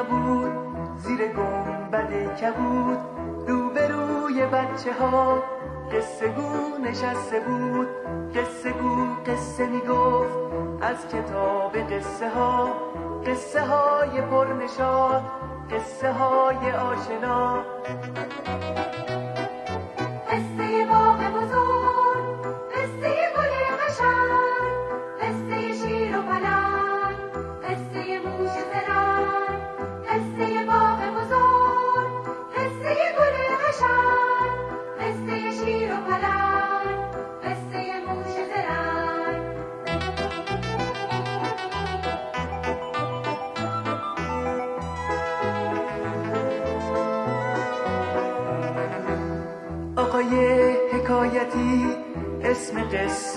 نبود زیر گنبد کبود، روبروی بچه ها قصه گو نشسته بود. قصه گو قصه میگفت از کتاب قصه ها، قصه های پرنشاط، قصه های آشنا. قصه باغ بزرگ، قصه گل قشنگ، قصه شیر و پلنگ، قصه موش زرنگ. قصه باغ بزرگ، قصه گل قشنگ، قصه شیر و پلنگ، قصه موش زرنگ. آقای حکایتی اسم قصه